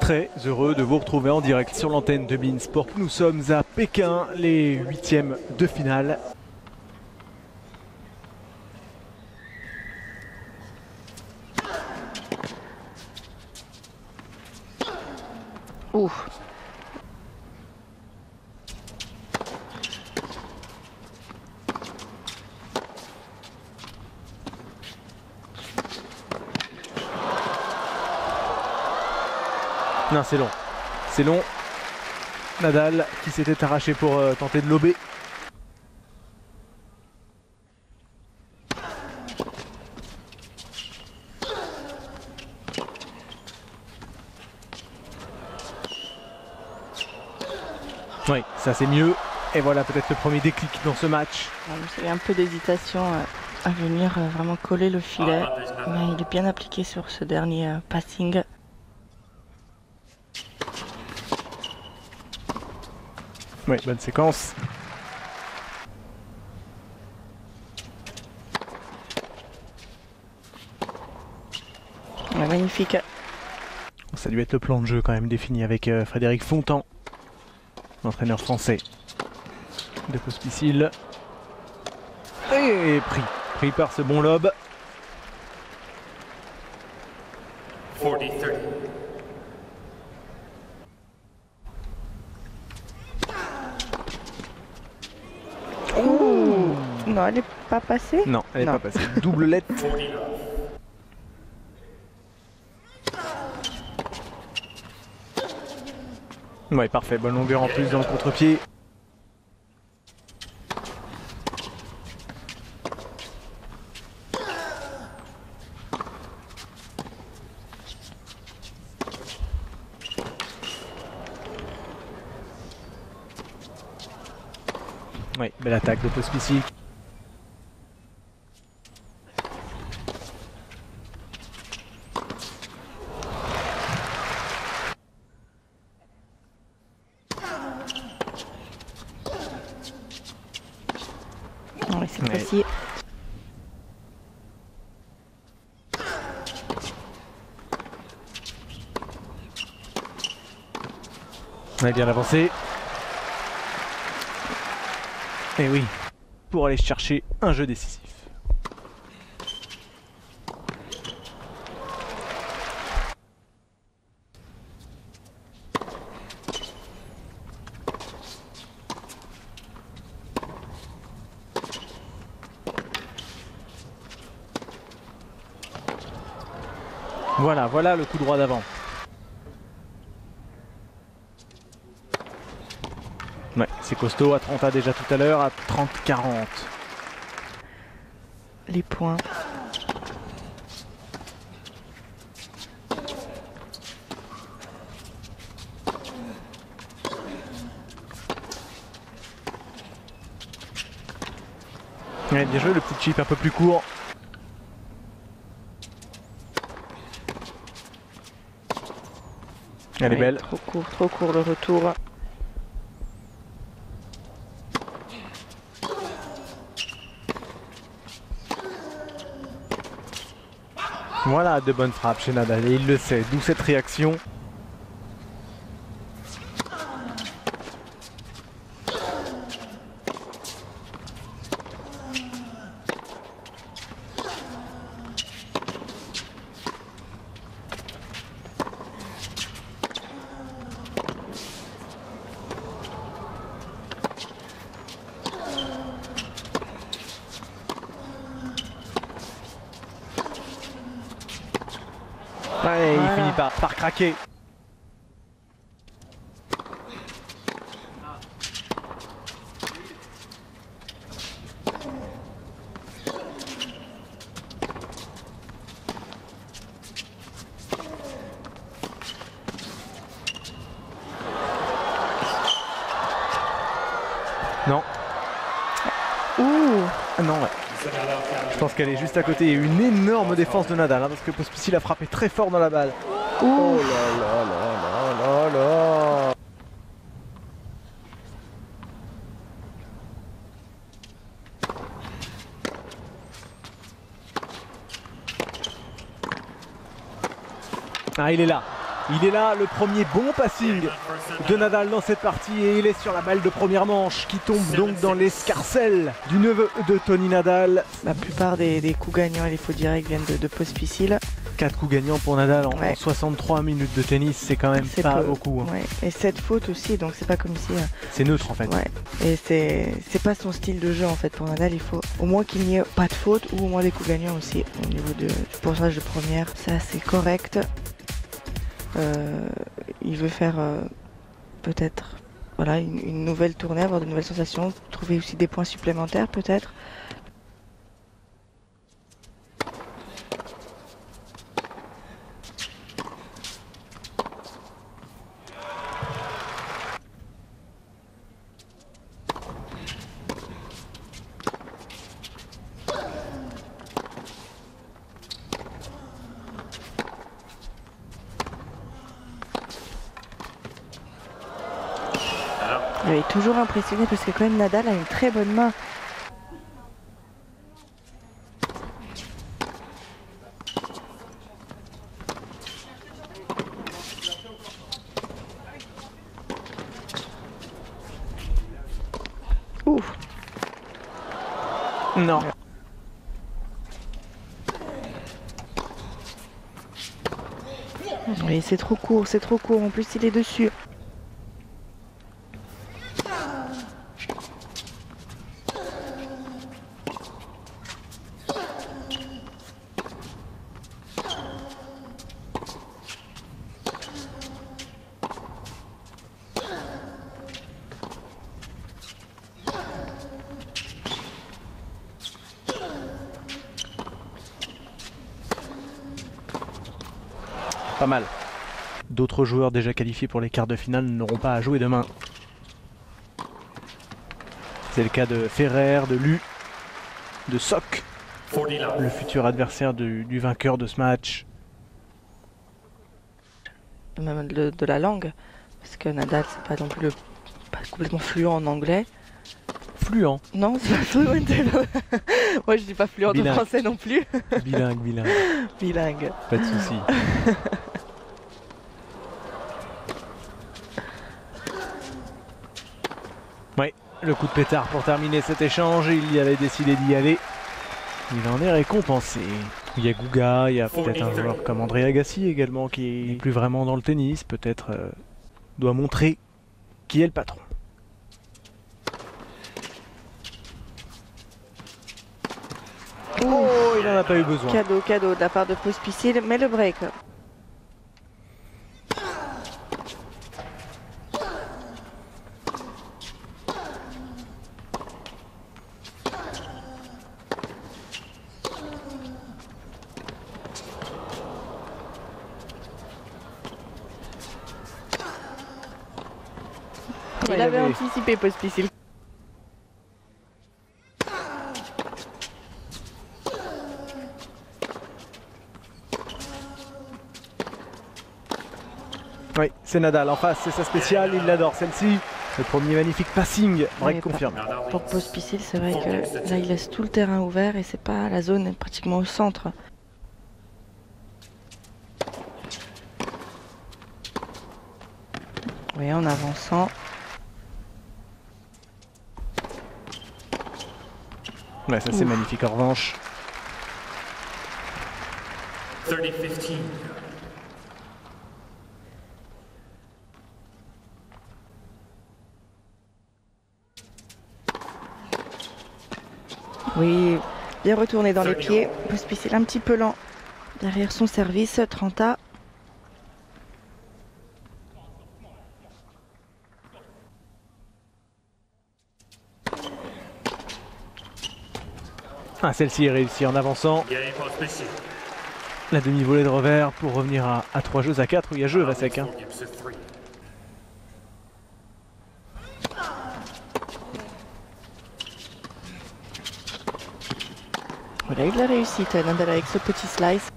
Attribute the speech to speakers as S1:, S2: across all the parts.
S1: très heureux de vous retrouver en direct sur l'antenne de beIN Sport. Nous sommes à Pékin, les 8e de finale.
S2: Ouh.
S1: Non, c'est long. C'est long. Nadal qui s'était arraché pour tenter de lober. Oui, ça c'est mieux. Et voilà peut-être le premier déclic dans ce match.
S2: J'ai un peu d'hésitation à venir vraiment coller le filet, mais il est bien appliqué sur ce dernier passing.
S1: Oui, bonne séquence.
S2: Ouais, magnifique.
S1: Ça a dû être le plan de jeu quand même défini avec Frédéric Fontan, l'entraîneur français de Pospisil. Et pris par ce bon lob.
S3: 40-30.
S2: Ouh. Non, elle n'est pas passée.
S1: Non, elle n'est
S2: Non.
S1: pas passée. Double lettre.
S3: 40 love.
S1: Ouais, parfait. Bonne longueur en plus dans le contre-pied. Oui, belle attaque de Pospisil.
S2: Ouais, c'est précis.
S1: On est bien avancé. Et oui, pour aller chercher un jeu décisif. Voilà le coup droit d'avant. Ouais, c'est costaud à 30 déjà tout à l'heure, à 30-40.
S2: Les points.
S1: Ouais, bien joué le petit chip un peu plus court. Elle est
S2: Ouais,
S1: belle.
S2: trop court le retour.
S1: Voilà, de bonnes frappes chez Nadal et il le sait, d'où cette réaction. Ouais, il finit par craquer. Non.
S2: Ouh.
S1: Ah non, ouais. Je pense qu'elle est juste à côté. Il y a eu une énorme défense de Nadal hein, parce que Pospisil a frappé très fort dans la balle.
S2: Ouh.
S1: Oh là là là là là là. Ah, il est là. Il est là, le premier bon passing de Nadal dans cette partie et il est sur la balle de première manche qui tombe donc dans l'escarcelle du neveu de Tony Nadal.
S2: La plupart des coups gagnants et les faux directs viennent de Pospisil.
S1: 4 coups gagnants pour Nadal en
S2: Ouais.
S1: 63 minutes de tennis, c'est quand même
S2: C'est
S1: pas
S2: peu.
S1: beaucoup. Hein.
S2: Ouais. Et 7 fautes aussi, donc c'est pas comme si...
S1: C'est neutre en fait.
S2: Ouais. Et c'est pas son style de jeu en fait pour Nadal, il faut au moins qu'il n'y ait pas de faute ou au moins des coups gagnants aussi au niveau du pourcentage de première. Ça c'est correct. Il veut faire peut-être voilà, une nouvelle tournée, avoir de nouvelles sensations, trouver aussi des points supplémentaires peut-être. Il est toujours impressionné parce que quand même Nadal a une très bonne main. Ouf.
S1: Non.
S2: Oui, c'est trop court, c'est trop court. En plus, il est dessus.
S1: Pas mal. D'autres joueurs déjà qualifiés pour les quarts de finale n'auront pas à jouer demain. C'est le cas de Ferrer, de Lu, de Sock,
S3: 40 love.
S1: le futur adversaire du vainqueur de ce match.
S2: Même de la langue. Parce que Nadal, c'est pas non plus pas complètement fluent en anglais.
S1: Fluent,
S2: Non, c'est pas fluent. Moi, je dis pas fluent
S1: Bilingue.
S2: en français non plus.
S1: bilingue, bilingue,
S2: Bilingue.
S1: pas de souci. Ouais, le coup de pétard pour terminer cet échange, il y avait décidé d'y aller. Il en est récompensé. Il y a Guga, il y a peut-être un joueur comme André Agassi également qui est plus vraiment dans le tennis, peut-être doit montrer qui est le patron. Oh, il n'en a pas eu besoin.
S2: Cadeau de la part de Pospisil, mais le break.
S1: il
S2: Il avait
S1: avait-
S2: anticipé Pospisil.
S1: Oui, c'est Nadal en face, c'est sa spéciale, il l'adore celle-ci. Le premier magnifique passing, break
S2: Oui,
S1: confirmé.
S3: Nadal
S2: Pour
S3: leads.
S2: Pospisil, c'est vrai que là, il laisse tout le terrain ouvert et c'est pas la zone est pratiquement au centre. Oui, en avançant.
S1: Ouais, ça c'est
S2: Ouf.
S1: magnifique en revanche.
S3: 30-15.
S2: Oui, bien retourné dans les pieds. Pospisil un petit peu lent derrière son service. 30A.
S1: Ah, celle-ci est réussie en avançant.
S3: Game Pospisil.
S1: La demi-volée de revers pour revenir à 3 jeux à 4 où il y a jeu, Vasek. Hein.
S3: 4 games to 3.
S2: Voilà, il a réussi, Nadal avec ce petit slice.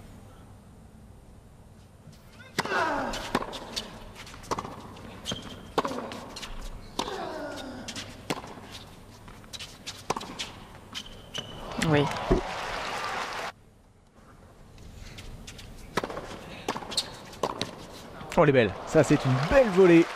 S2: Oui.
S1: Oh, elle est belle. Ça, c'est une belle volée.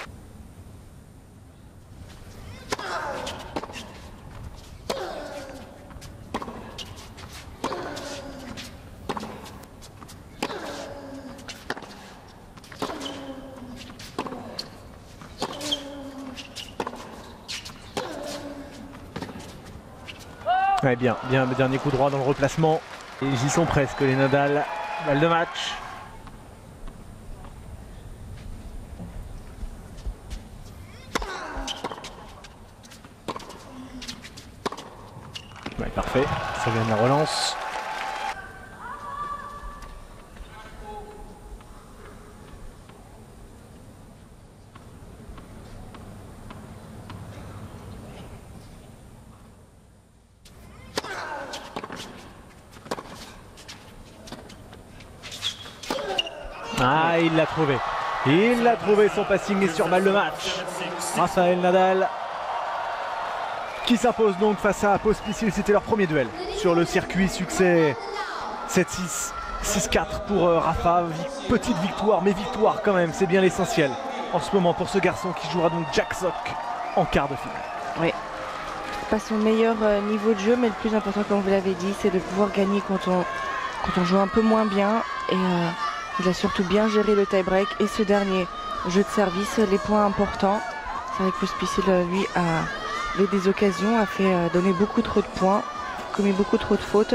S1: Ouais, bien, le dernier coup droit dans le replacement. Et ils y sont presque, les Nadal. Balle de match. Ouais, parfait. Ça vient de la relance. Ah, il l'a trouvé. Il l'a trouvé, son passing est sur balle de match. Rafael Nadal qui s'impose donc face à Pospisil. C'était leur premier duel sur le circuit. Succès 7-6, 6-4 pour Rafa. Petite victoire, mais victoire quand même, c'est bien l'essentiel en ce moment pour ce garçon qui jouera donc Jack Sock en quart de finale.
S2: Oui, pas son meilleur niveau de jeu, mais le plus important, comme vous l'avez dit, c'est de pouvoir gagner quand on joue un peu moins bien. Et il a surtout bien géré le tie-break et ce dernier jeu de service, les points importants. C'est vrai que Pospisil, lui, avait des occasions, a fait donner beaucoup trop de points, commis beaucoup trop de fautes.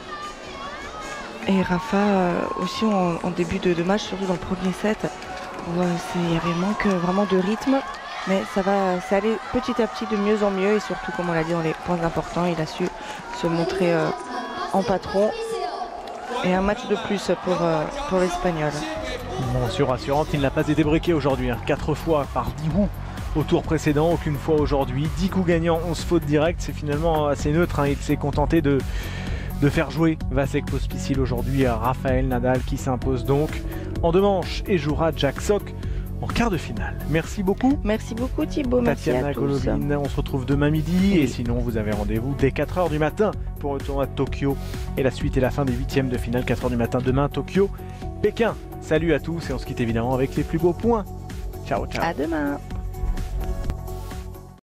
S2: Et Rafa aussi en début de match, surtout dans le premier set, où il y avait manque vraiment de rythme. Mais c'est allé petit à petit de mieux en mieux et surtout, comme on l'a dit, dans les points importants, il a su se montrer en patron. Et un match de plus pour l'Espagnol.
S1: Mention rassurante, il n'a pas été débriqué aujourd'hui. 4 fois par 10 coups au tour précédent, aucune fois aujourd'hui. 10 coups gagnants, 11 fautes directes. C'est finalement assez neutre. Il s'est contenté de faire jouer Vasek Pospisil aujourd'hui à Rafael Nadal qui s'impose donc en 2 manches et jouera Jack Sock en quart de finale. Merci beaucoup.
S2: Merci beaucoup Thibaut. Merci
S1: Tatiana
S2: à tous.
S1: Golovin, on se retrouve demain midi et sinon vous avez rendez-vous dès 4h du matin pour le tournoi de Tokyo et la suite et la fin des 8e de finale 4h du matin demain Tokyo, Pékin. Salut à tous et on se quitte évidemment avec les plus beaux points. Ciao ciao.
S2: À demain.